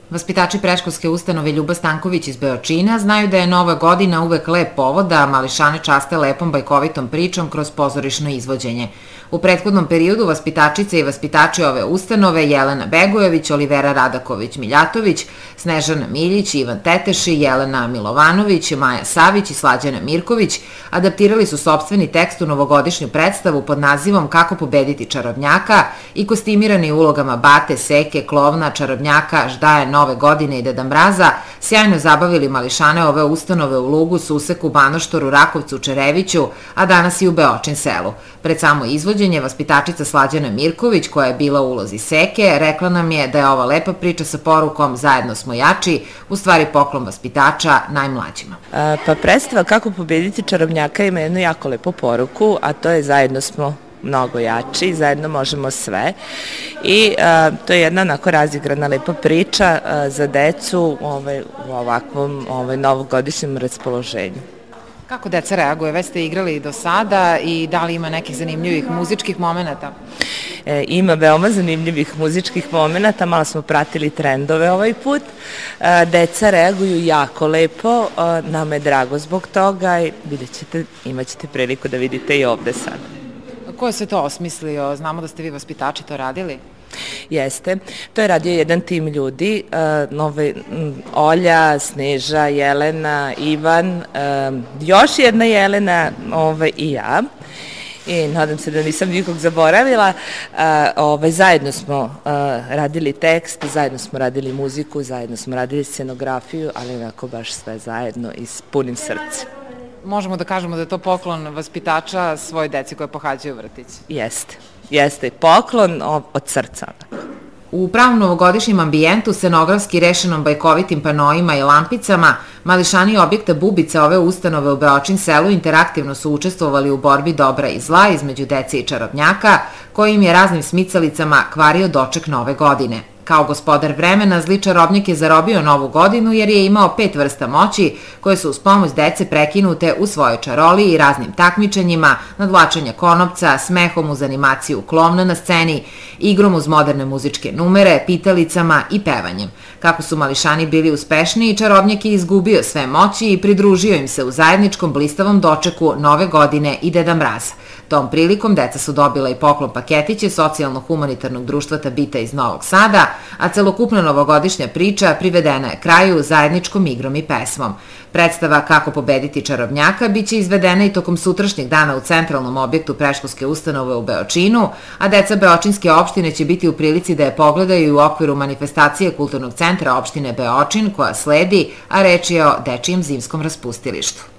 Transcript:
Vaspitači predškolske ustanove Ljuba Stanković iz Beočina znaju da je Nova godina uvek lep povod da mališane časte lepom bajkovitom pričom kroz pozorišno izvođenje. U prethodnom periodu vaspitačice i vaspitači ove ustanove Jelena Begojević, Olivera Radaković-Miljatović, Snežana Miljić, Ivan Teteši, Jelena Milovanović, Maja Savić i Slađana Mirković adaptirali su sopstveni tekst u novogodišnju predstavu pod nazivom Kako pobediti čarobnjaka i kostimirani ulogama Bate, Seke, Klovna, Čarobnjaka, Ždaje, Nove godine i Deda Mraza sjajno zabavili mališane ove ustanove u Lugu, Suseku, Banoštoru, Rakovcu, Čereviću, a danas i u Beočin selu. Pred samo izvođenje vaspitačica Slađana Mirković, koja je bila u ulozi Seke, rekla nam je da je ova lepa priča sa porukom Zajedno smo jači, u stvari poklon vaspitača najmlađima. Pa predstava Kako pobediti čarobnjaka ima jednu jako lepu poruku, a to je Zajedno smo mnogo jači, zajedno možemo sve i to je jedna onako razigrana lepa priča za decu u ovakvom novogodišnjem raspoloženju. Kako deca reaguje? Već ste igrali do sada i da li ima nekih zanimljivih muzičkih momenta? Ima veoma zanimljivih muzičkih momenta, malo smo pratili trendove ovaj put. Deca reaguju jako lepo, nama je drago zbog toga i vidjet ćete, imat ćete priliku da vidite i ovde sada. Ko je sve to osmislio? Znamo da ste vi vaspitači to radili. Jeste. To je radio jedan tim ljudi, Olja, Sneža, Jelena, Ivan, još jedna Jelena i ja. I nadam se da nisam nikog zaboravila. Zajedno smo radili tekst, zajedno smo radili muziku, zajedno smo radili scenografiju, ali onako baš sve zajedno i s punim srcem. Možemo da kažemo da je to poklon vaspitača svoj deci koje pohađaju vrtić. Jeste i poklon od srca. U pravom novogodišnjem ambijentu, scenografski rešenom bajkovitim panoima i lampicama, mališani objekta Bubica ove ustanove u Beočin selu interaktivno su učestvovali u borbi dobra i zla između dece i čarobnjaka, koji im je raznim smicalicama kvario doček Nove godine. Kao gospodar vremena, zli čarobnjak je zarobio Novu godinu jer je imao 5 vrsta moći koje su uz pomoć dece prekinute u svojoj čaroli i raznim takmičenjima, nadvlačenja konopca, smehom uz animaciju Klovna na sceni, igrom uz moderne muzičke numere, pitalicama i pevanjem. Kako su mališani bili uspešniji, čarobnjak je izgubio sve moći i pridružio im se u zajedničkom blistavom dočeku Nove godine i Deda Mraza. Tom prilikom deca su dobila i poklon paketiće socijalno-humanitarnog društva Tabita iz Novog Sada, a celokupna novogodišnja priča privedena je kraju zajedničkom igrom i pesmom. Predstava Kako pobediti čarobnjaka biće izvedena i tokom sutrašnjeg dana u centralnom objektu predškolske ustanove u Beočinu, a deca Beočinske opštine će biti u prilici da je pogledaju i u okviru manifestacije Kulturnog centra opštine Beočin koja sledi, a reč je o dečijem zimskom raspustilištu.